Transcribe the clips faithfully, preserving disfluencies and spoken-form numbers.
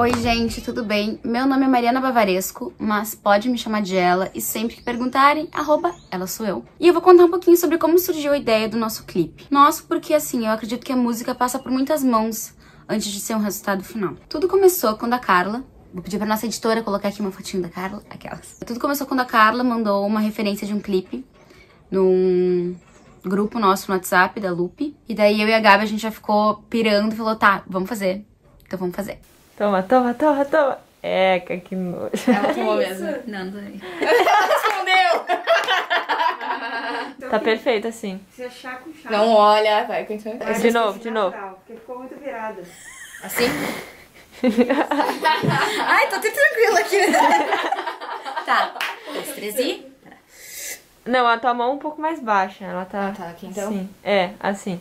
Oi gente, tudo bem? Meu nome é Mariana Bavaresco, mas pode me chamar de ela e sempre que perguntarem, arroba ela sou eu. E eu vou contar um pouquinho sobre como surgiu a ideia do nosso clipe. Nosso porque assim, eu acredito que a música passa por muitas mãos antes de ser um resultado final. Tudo começou quando a Carla, vou pedir pra nossa editora colocar aqui uma fotinho da Carla, aquelas. Tudo começou quando a Carla mandou uma referência de um clipe num grupo nosso no WhatsApp da Lupe. E daí eu e a Gabi a gente já ficou pirando e falou, tá, vamos fazer. Então vamos fazer. Toma, toma, toma, toma. Eca, que nojo. Ela tomou mesmo. Não, não. Respondeu! Tá perfeito assim. Se achar com chá. Não olha, vai continuar. De novo, de novo. Porque ficou muito virada. Assim? Ai, tô até tranquila aqui. Tá. Um, dois, três e... Não, a tua mão um pouco mais baixa. Ela tá... Tá, aqui então? Sim. É, assim.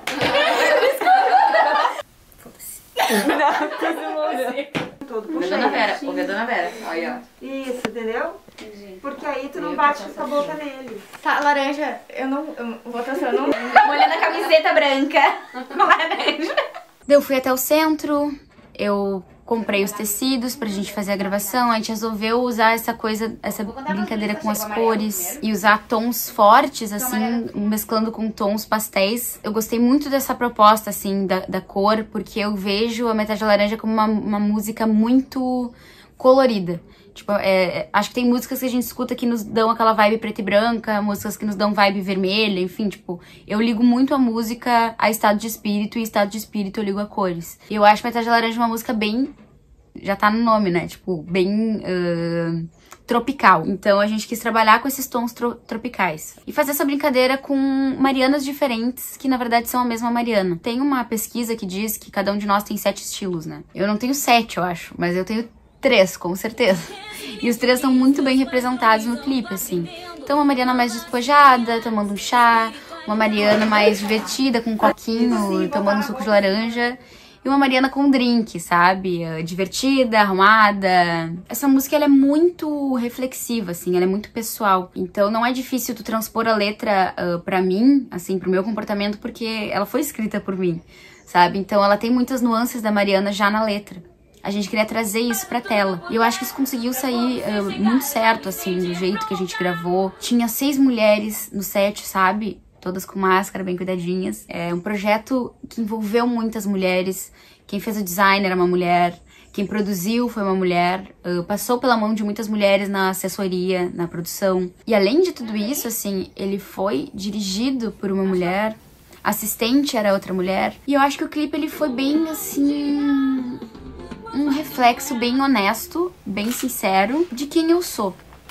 Foda-se. Não, todo mundo. Todo Ouve a Dona Vera, ouve a Dona Vera. Aí, ó. Isso, entendeu? Entendi. Porque aí tu não Eu bate vou com a boca nele. Tá, laranja, eu não. Eu, votação, eu não. Molhando a camiseta branca. Laranja. Eu fui até o centro, eu comprei os tecidos pra gente fazer a gravação, a gente resolveu usar essa coisa, essa brincadeira com as cores e usar tons fortes, assim, mesclando com tons pastéis. Eu gostei muito dessa proposta, assim, da, da cor, porque eu vejo a Metade Laranja como uma, uma música muito colorida. Tipo, é, acho que tem músicas que a gente escuta que nos dão aquela vibe preta e branca, músicas que nos dão vibe vermelha, enfim, tipo, eu ligo muito a música a estado de espírito e estado de espírito eu ligo a cores. E eu acho Metade Laranja uma música bem, já tá no nome, né, tipo, bem uh, tropical. Então a gente quis trabalhar com esses tons tro tropicais. E fazer essa brincadeira com Marianas diferentes, que na verdade são a mesma Mariana. Tem uma pesquisa que diz que cada um de nós tem sete estilos, né. Eu não tenho sete, eu acho, mas eu tenho três, com certeza. E os três são muito bem representados no clipe, assim. Então uma Mariana mais despojada, tomando um chá, uma Mariana mais divertida, com um coquinho, tomando um suco de laranja, e uma Mariana com drink, sabe? Divertida, arrumada. Essa música, ela é muito reflexiva, assim, ela é muito pessoal. Então não é difícil tu transpor a letra uh, pra mim, assim, pro meu comportamento, porque ela foi escrita por mim, sabe? Então ela tem muitas nuances da Mariana já na letra. A gente queria trazer isso pra tela. E eu acho que isso conseguiu sair uh, muito certo, assim, do jeito que a gente gravou. Tinha seis mulheres no set, sabe? Todas com máscara, bem cuidadinhas. É um projeto que envolveu muitas mulheres. Quem fez o design era uma mulher. Quem produziu foi uma mulher. Uh, passou pela mão de muitas mulheres na assessoria, na produção. E além de tudo isso, assim, ele foi dirigido por uma mulher. A assistente era outra mulher. E eu acho que o clipe, ele foi bem, assim... um reflexo bem honesto, bem sincero de quem eu sou,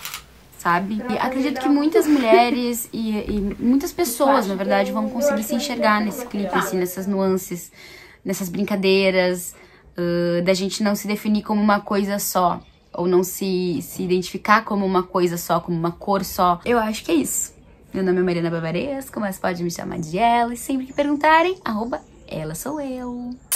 sabe? E acredito que muitas mulheres e, e muitas pessoas, na verdade, vão conseguir se enxergar nesse clipe, assim, nessas nuances, nessas brincadeiras, uh, da gente não se definir como uma coisa só, ou não se, se identificar como uma coisa só, como uma cor só. Eu acho que é isso. Meu nome é Mariana Bavaresco, mas pode me chamar de ela, e sempre que perguntarem, arroba ela sou eu.